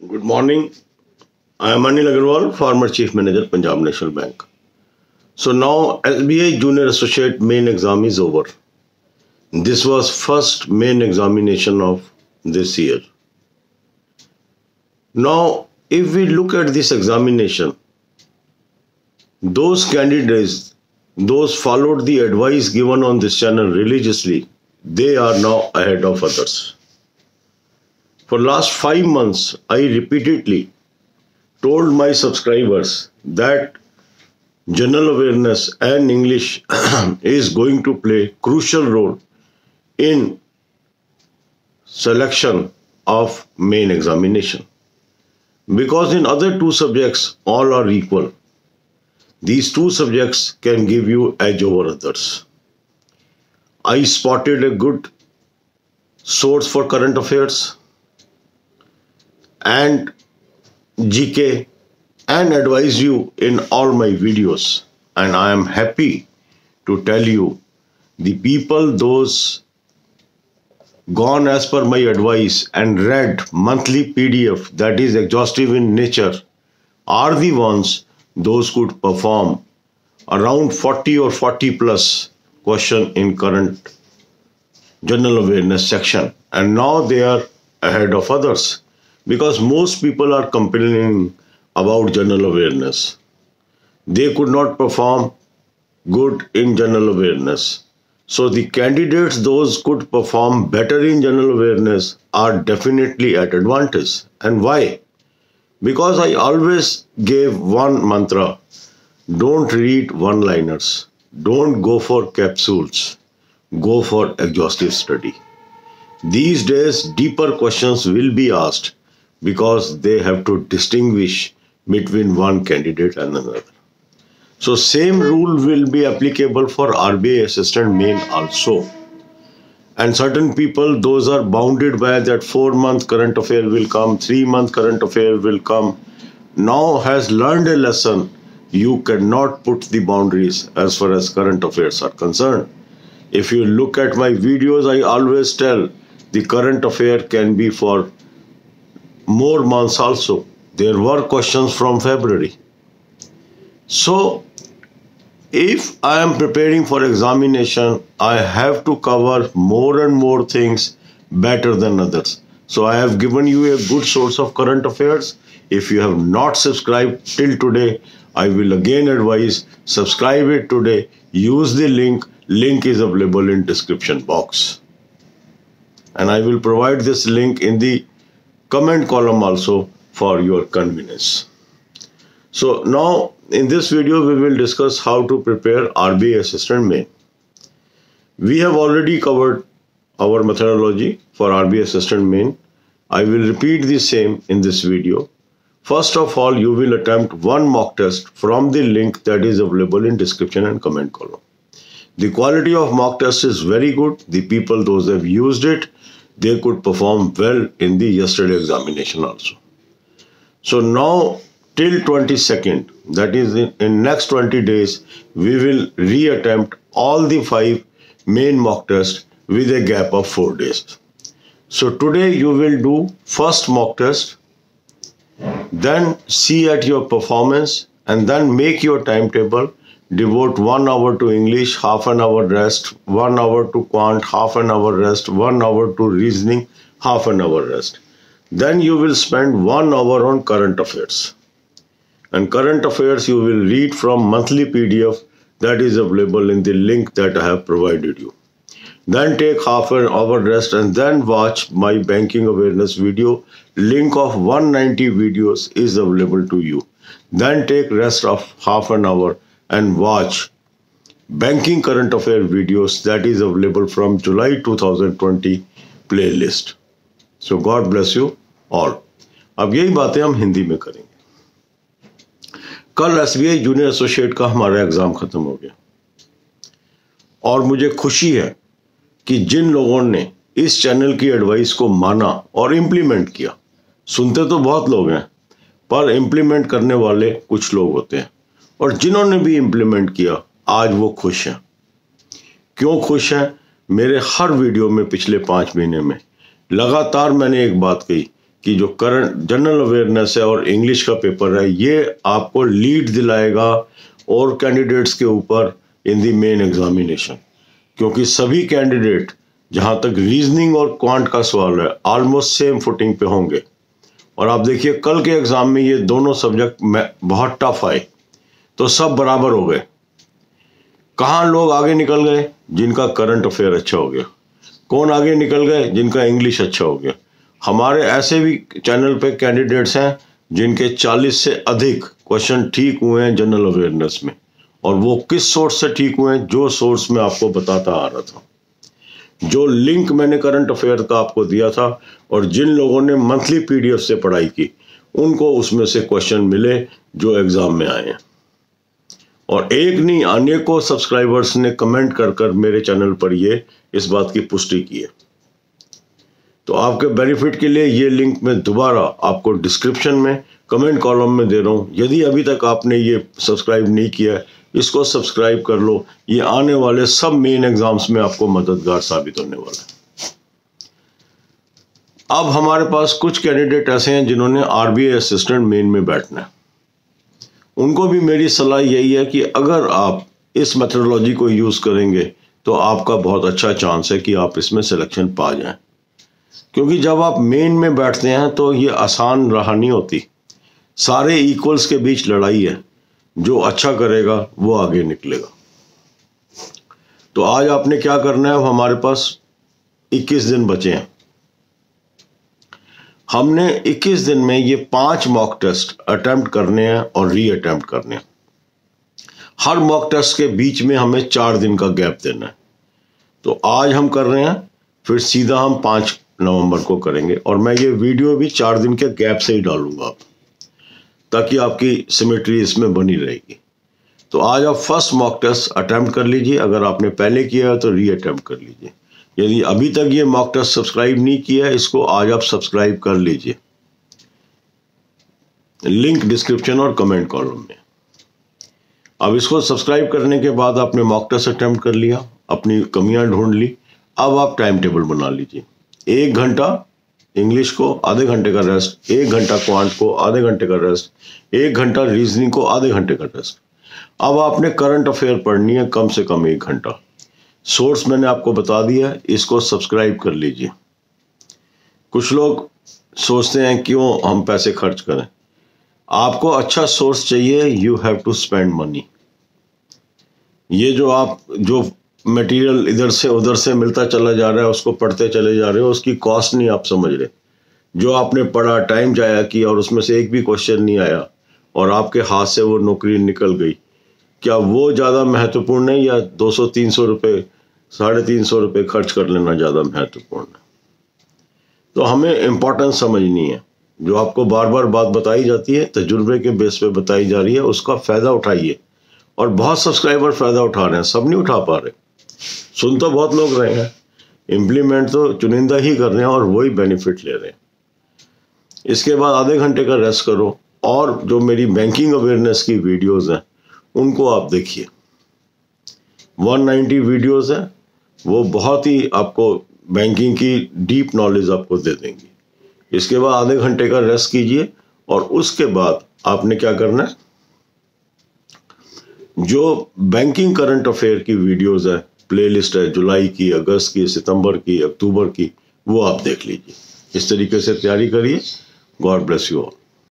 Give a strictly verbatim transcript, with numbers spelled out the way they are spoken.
Good morning. I am Anil Agarwal, former Chief Manager, Punjab National Bank. So now S B I Junior Associate main exam is over. This was first main examination of this year. Now, if we look at this examination, those candidates, those followed the advice given on this channel religiously, they are now ahead of others. For last five months, I repeatedly told my subscribers that general awareness and English is going to play crucial role in selection of main examination. Because in other two subjects, all are equal. These two subjects can give you edge over others. I spotted a good source for current affairs and G K and advise you in all my videos, and I am happy to tell you the people those gone as per my advice and read monthly P D F that is exhaustive in nature are the ones those could perform around forty or forty plus question in current general awareness section, and now they are ahead of others. Because most people are complaining about general awareness. They could not perform good in general awareness. So the candidates, those could perform better in general awareness, are definitely at advantage. And why? Because I always gave one mantra: don't read one-liners, don't go for capsules, go for exhaustive study. These days, deeper questions will be asked, because they have to distinguish between one candidate and another. So same rule will be applicable for R B I Assistant Main also. And certain people, those are bounded by that four month current affair will come, three month current affair will come, now has learned a lesson. You cannot put the boundaries as far as current affairs are concerned. If you look at my videos, I always tell the current affair can be for more months also. There were questions from February. So if I am preparing for examination, I have to cover more and more things better than others. So I have given you a good source of current affairs. If you have not subscribed till today, I will again advise, subscribe it today. Use the link. Link is available in description box. And I will provide this link in the comment column also for your convenience. So now in this video we will discuss how to prepare R B I Assistant Main. We have already covered our methodology for R B I Assistant Main. I will repeat the same in this video. First of all, you will attempt one mock test from the link that is available in description and comment column. The quality of mock test is very good. The people those have used it, they could perform well in the yesterday examination also. So now till twenty-second, that is in, in next twenty days, we will reattempt all the five main mock tests with a gap of four days. So today you will do first mock test, then see at your performance, and then make your timetable. Devote one hour to English, half an hour rest, one hour to quant, half an hour rest, one hour to reasoning, half an hour rest. Then you will spend one hour on current affairs. And current affairs you will read from monthly P D F that is available in the link that I have provided you. Then take half an hour rest and then watch my banking awareness video. Link of one hundred ninety videos is available to you. Then take rest of half an hour and watch banking current affair videos that is available from July two thousand twenty playlist. So God bless you all. अब यही बातें हम हिंदी में करेंगे। कल S B I junior associate का हमारा exam खत्म हो गया और मुझे खुशी है कि जिन लोगों ने इस चैनल की एडवाइस को माना और इम्प्लीमेंट किया, सुनते तो बहुत लोग हैं पर इम्प्लीमेंट करने वाले कुछ लोग होते हैं, और जिन्होंने भी इम्प्लीमेंट किया आज वो खुश हैं। क्यों खुश हैं? मेरे हर वीडियो में पिछले पाँच महीने में लगातार मैंने एक बात कही कि जो करंट जनरल अवेयरनेस है और इंग्लिश का पेपर है, ये आपको लीड दिलाएगा और कैंडिडेट्स के ऊपर इन दी मेन एग्जामिनेशन, क्योंकि सभी कैंडिडेट जहां तक रीजनिंग और क्वांट का सवाल है ऑलमोस्ट सेम फुटिंग पे होंगे। और आप देखिए कल के एग्जाम में ये दोनों सब्जेक्ट में बहुत टफ आए तो सब बराबर हो गए। कहाँ लोग आगे निकल गए? जिनका करंट अफेयर अच्छा हो गया। कौन आगे निकल गए? जिनका इंग्लिश अच्छा हो गया। हमारे ऐसे भी चैनल पे कैंडिडेट्स हैं जिनके चालीस से अधिक क्वेश्चन ठीक हुए हैं जनरल अवेयरनेस में, और वो किस सोर्स से ठीक हुए हैं? जो सोर्स मैं आपको बताता आ रहा था, जो लिंक मैंने करंट अफेयर का आपको दिया था, और जिन लोगों ने मंथली पीडीएफ से पढ़ाई की उनको उसमें से क्वेश्चन मिले जो एग्जाम में आए हैं। और एक नहीं अनेकों सब्सक्राइबर्स ने कमेंट कर कर मेरे चैनल पर ये इस बात की पुष्टि की है। तो आपके बेनिफिट के लिए ये लिंक मैं दोबारा आपको डिस्क्रिप्शन में कमेंट कॉलम में दे रहा हूँ। यदि अभी तक आपने ये सब्सक्राइब नहीं किया है, इसको सब्सक्राइब कर लो। ये आने वाले सब मेन एग्जाम्स में आपको मददगार साबित होने वाला है। अब हमारे पास कुछ कैंडिडेट ऐसे हैं जिन्होंने आरबीआई असिस्टेंट मेन में बैठना है। उनको भी मेरी सलाह यही है कि अगर आप इस मेथडोलॉजी को यूज करेंगे तो आपका बहुत अच्छा चांस है कि आप इसमें सिलेक्शन पा जाएं, क्योंकि जब आप मेन में बैठते हैं तो ये आसान राह नहीं होती। सारे इक्वल्स के बीच लड़ाई है, जो अच्छा करेगा वो आगे निकलेगा। तो आज आपने क्या करना है? हमारे पास इक्कीस दिन बचे हैं। हमने इक्कीस दिन में ये पांच मॉक टेस्ट अटेम्प्ट करने हैं और री अटेम्प्ट करने हैं। हर मॉक टेस्ट के बीच में हमें चार दिन का गैप देना है। तो आज हम कर रहे हैं, फिर सीधा हम पांच नवंबर को करेंगे, और मैं ये वीडियो भी चार दिन के गैप से ही डालूंगा आप, ताकि आपकी सिमेट्री इसमें बनी रहेगी। तो आज आप फर्स्ट मॉक टेस्ट अटेम्प्ट कर लीजिए। अगर आपने पहले किया है तो री अटेम्प्ट कर लीजिए। यदि अभी तक ये मॉक टेस्ट सब्सक्राइब नहीं किया है, इसको आज आप सब्सक्राइब कर लीजिए। लिंक डिस्क्रिप्शन और कमेंट कॉलम में। अब इसको सब्सक्राइब करने के बाद आपने मॉक टेस्ट अटेम्प्ट कर लिया, अपनी कमियां ढूंढ ली। अब आप टाइम टेबल बना लीजिए। एक घंटा इंग्लिश को, आधे घंटे का रेस्ट। एक घंटा क्वांट को, आधे घंटे का रेस्ट। एक घंटा रीजनिंग को, आधे घंटे का रेस्ट। अब आपने करंट अफेयर पढ़नी है कम से कम एक घंटा। सोर्स मैंने आपको बता दिया है, इसको सब्सक्राइब कर लीजिए। कुछ लोग सोचते हैं क्यों हम पैसे खर्च करें। आपको अच्छा सोर्स चाहिए, you have to spend money. ये जो आप जो मटेरियल इधर से उधर से मिलता चला जा रहा है, उसको पढ़ते चले जा रहे हो, उसकी कॉस्ट नहीं आप समझ रहे। जो आपने पढ़ा, टाइम जाया किया, और उसमें से एक भी क्वेश्चन नहीं आया और आपके हाथ से वो नौकरी निकल गई, क्या वो ज़्यादा महत्वपूर्ण है या दो सौ तीन सौ रुपये साढ़े तीन सौ रुपये खर्च कर लेना ज़्यादा महत्वपूर्ण है? तो हमें इम्पोर्टेंस समझनी है। जो आपको बार बार बात बताई जाती है, तजुर्बे के बेस पे बताई जा रही है, उसका फ़ायदा उठाइए। और बहुत सब्सक्राइबर फ़ायदा उठा रहे हैं, सब नहीं उठा पा रहे। सुन तो बहुत लोग रहे हैं, इम्प्लीमेंट तो चुनिंदा ही कर रहे हैं और वही बेनिफिट ले रहे हैं। इसके बाद आधे घंटे का रेस्ट करो, और जो मेरी बैंकिंग अवेयरनेस की वीडियोस हैं उनको आप देखिए। एक सौ नब्बे वीडियोस हैं, वो बहुत ही आपको बैंकिंग की डीप नॉलेज आपको दे देंगी। इसके बाद आधे घंटे का रेस्ट कीजिए, और उसके बाद आपने क्या करना है, जो बैंकिंग करंट अफेयर की वीडियोस है, प्लेलिस्ट है, जुलाई की, अगस्त की, सितंबर की, अक्टूबर की, वो आप देख लीजिए। इस तरीके से तैयारी करिए। God bless you all.